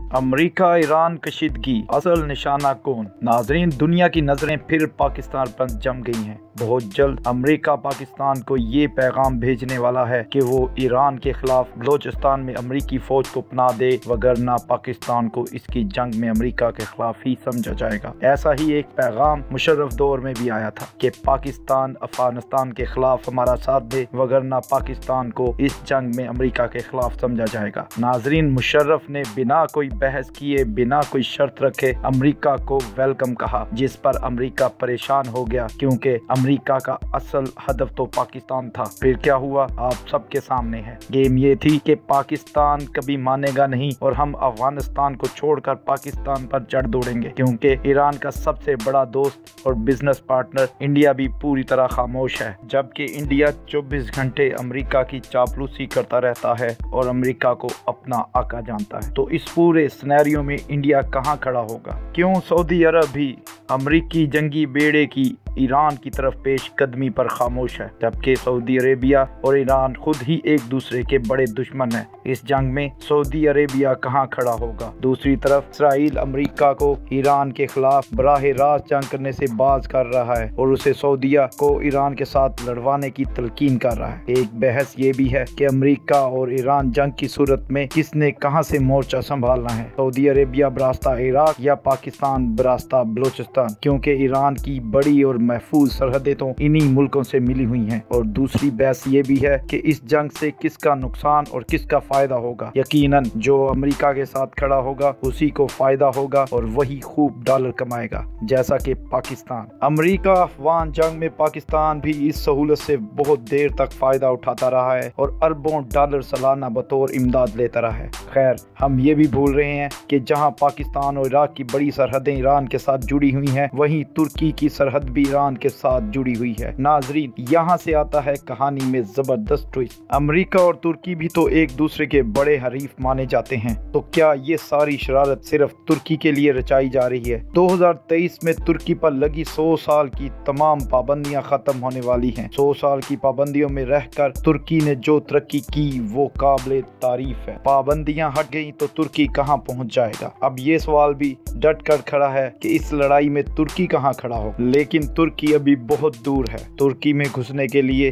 अमरीका Iran कशीदगी, असल निशाना कौन? नाजरीन, दुनिया की नजरें फिर पाकिस्तान पर जम गई हैं। बहुत जल्द अमरीका पाकिस्तान को ये पैगाम भेजने वाला है कि वो ईरान के खिलाफ बलोचिस्तान में अमरीकी फौज को पनाह दे, वगरना पाकिस्तान को इसकी जंग में अमरीका के खिलाफ ही समझा जाएगा। ऐसा ही एक पैगाम मुशर्रफ दौर में भी आया था कि पाकिस्तान अफगानिस्तान के खिलाफ हमारा साथ दे, वगरना पाकिस्तान को इस जंग में अमरीका के खिलाफ समझा जाएगा। नाजरीन, मुशर्रफ ने बिना कोई बहस किए, बिना कोई शर्त रखे अमरीका को वेलकम कहा, जिस पर अमरीका परेशान हो गया क्योंकि अमरीका का असल हदफ तो पाकिस्तान था। फिर क्या हुआ आप सबके सामने है। गेम ये थी कि पाकिस्तान कभी मानेगा नहीं और हम अफगानिस्तान को छोड़कर पाकिस्तान पर चढ़ दौड़ेंगे, क्योंकि ईरान का सबसे बड़ा दोस्त और बिजनेस पार्टनर इंडिया भी पूरी तरह खामोश है, जबकि इंडिया 24 घंटे अमरीका की चापलूसी करता रहता है और अमरीका को अपना आका जानता है। तो इस पूरे सिनेरियो में इंडिया कहाँ खड़ा होगा? क्यों सऊदी अरब भी अमरीकी जंगी बेड़े की ईरान की तरफ पेश कदमी पर खामोश है, जबकि सऊदी अरेबिया और ईरान खुद ही एक दूसरे के बड़े दुश्मन हैं। इस जंग में सऊदी अरेबिया कहां खड़ा होगा? दूसरी तरफ इसराइल अमरीका को ईरान के खिलाफ बराह रास्त जंग करने से बाज कर रहा है और उसे सऊदिया को ईरान के साथ लड़वाने की तलकीन कर रहा है। एक बहस ये भी है कि अमरीका और ईरान जंग की सूरत में किसने कहां से मोर्चा संभालना है, सऊदी अरेबिया बरास्ता इराक या पाकिस्तान बरास्ता बलोचिस्तान, क्योंकि ईरान की बड़ी और महफूज सरहदें तो इन्हीं मुल्कों से मिली हुई हैं। और दूसरी बहस ये भी है कि इस जंग से किसका नुकसान और किसका फायदा होगा। यकीनन जो अमेरिका के साथ खड़ा होगा उसी को फायदा होगा और वही खूब डॉलर कमाएगा, जैसा कि पाकिस्तान। अमेरिका अफगान जंग में पाकिस्तान भी इस सहूलत से बहुत देर तक फायदा उठाता रहा है और अरबों डॉलर सालाना बतौर इमदाद लेता रहा है। खैर, हम ये भी भूल रहे हैं कि जहाँ पाकिस्तान और इराक की बड़ी सरहदें ईरान के साथ जुड़ी हुई हैं, वहीं तुर्की की सरहद भी ईरान के साथ जुड़ी हुई है। नाजरीन, यहाँ से आता है कहानी में जबरदस्त ट्विस्ट। अमेरिका और तुर्की भी तो एक दूसरे के बड़े हरीफ माने जाते हैं, तो क्या ये सारी शरारत सिर्फ तुर्की के लिए रचाई जा रही है? 2023 में तुर्की पर लगी 100 साल की तमाम पाबंदियां खत्म होने वाली हैं। 100 साल की पाबंदियों में रहकर तुर्की ने जो तरक्की की वो काबिले तारीफ है। पाबंदियां हट गई तो तुर्की कहाँ पहुँच जाएगा? अब ये सवाल भी डट कर खड़ा है कि इस लड़ाई में तुर्की कहाँ खड़ा हो, लेकिन तुर्की अभी बहुत दूर है। तुर्की में घुसने के लिए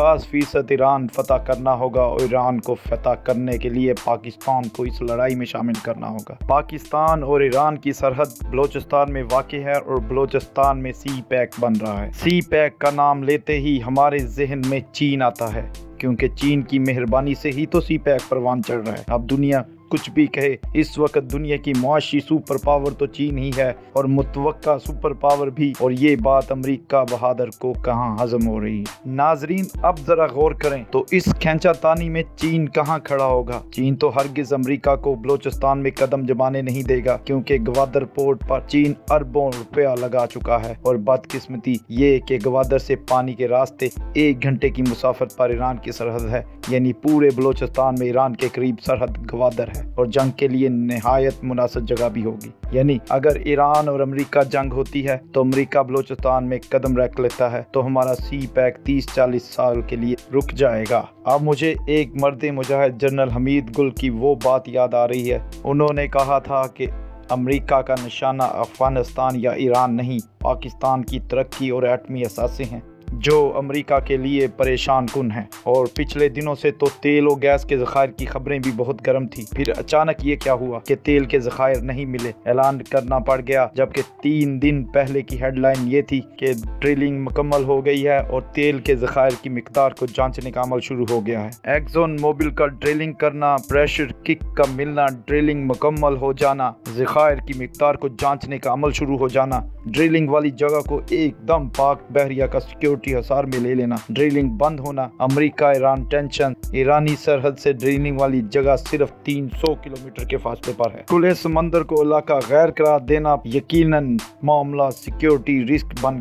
50% ईरान फतह करना होगा और ईरान को फतह करने के लिए पाकिस्तान को इस लड़ाई में शामिल करना होगा। पाकिस्तान और ईरान की सरहद बलोचिस्तान में वाक़ है और बलोचिस्तान में सी पैक बन रहा है। सी पैक का नाम लेते ही हमारे जहन में चीन आता है, क्योंकि चीन की मेहरबानी से ही तो सी पैक परवान चढ़ रहा है। अब दुनिया कुछ भी कहे, इस वक्त दुनिया की मुआशी सुपर पावर तो चीन ही है और मुतवक्का सुपर पावर भी, और ये बात अमेरिका बहादुर को कहाँ हजम हो रही है। नाजरीन, अब जरा गौर करें तो इस खींचातानी में चीन कहाँ खड़ा होगा? चीन तो हरगिज अमेरिका को बलोचिस्तान में कदम जमाने नहीं देगा, क्योंकि ग्वादर पोर्ट पर चीन अरबों रुपया लगा चुका है और बदकिस्मती ये कि ग्वादर से पानी के रास्ते 1 घंटे की मुसाफत पर ईरान की सरहद है, यानी पूरे बलोचिस्तान में ईरान के करीब सरहद ग्वादर है और जंग के लिए निहायत मुनासिब जगह भी होगी। यानी अगर ईरान और अमेरिका जंग होती है तो अमेरिका बलोचिस्तान में कदम रख लेता है तो हमारा सी पैक 30-40 साल के लिए रुक जाएगा। अब मुझे एक मर्द मुजाहिद जनरल हमीद गुल की वो बात याद आ रही है। उन्होंने कहा था कि अमेरिका का निशाना अफगानिस्तान या ईरान नहीं, पाकिस्तान की तरक्की और एटमी असासे हैं जो अमेरिका के लिए परेशान कुन है। और पिछले दिनों से तो तेल और गैस के ज़खायर की खबरें भी बहुत गर्म थी। फिर अचानक ये क्या हुआ कि तेल के ज़खायर नहीं मिले, ऐलान करना पड़ गया, जबकि 3 दिन पहले की हेडलाइन ये थी कि ड्रिलिंग मुकम्मल हो गई है और तेल के ज़खायर की मिकदार को जांचने का अमल शुरू हो गया है। एक्सॉन मोबिल का ड्रिलिंग करना, प्रेशर किक का मिलना, ड्रिलिंग मुकम्मल हो जाना, ज़खायर की मिकदार को जांचने का अमल शुरू हो जाना, ड्रिलिंग वाली जगह को एकदम पाक बहरिया का सिक्योरिटी हसार में ले लेना, ड्रिलिंग बंद होना, अमेरिका ईरान टेंशन, ईरानी सरहद से ड्रिलिंग वाली जगह सिर्फ 300 किलोमीटर के फासले पर है। खुले समंदर को इलाका गैर करार देना, यकीनन मामला सिक्योरिटी रिस्क बन गया है।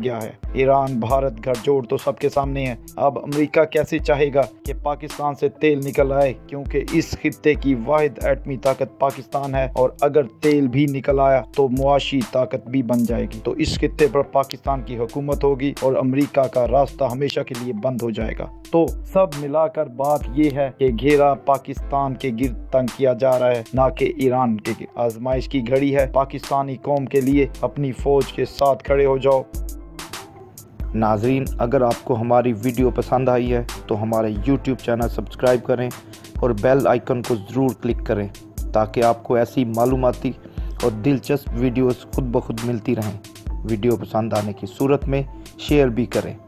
ईरान भारत गठजोड़ तो सबके सामने है। अब अमेरिका कैसे चाहेगा कि पाकिस्तान से तेल निकल आए, क्योंकि इस खित्ते की वाहिद एटमी ताकत पाकिस्तान है, और अगर तेल भी निकल आया तो मुआशी ताकत भी बन जाएगी। तो इस खित्ते पर पाकिस्तान की हुकूमत होगी और अमेरिका का रास्ता हमेशा के लिए बंद हो जाएगा। तो सब मिलाकर बात ये है कि घेरा पाकिस्तान के गिर्द तंग किया जा रहा है, ना कि ईरान के गिर्द। आजमाइश की घड़ी है, पाकिस्तानी कौम के लिए अपनी फौज के साथ खड़े हो जाओ। नाजरीन, अगर आपको हमारी वीडियो पसंद आई है तो हमारे YouTube चैनल सब्सक्राइब करें और बेल आइकन को ज़रूर क्लिक करें, ताकि आपको ऐसी मालूमाती और दिलचस्प वीडियोस खुद ब खुद मिलती रहें। वीडियो पसंद आने की सूरत में शेयर भी करें।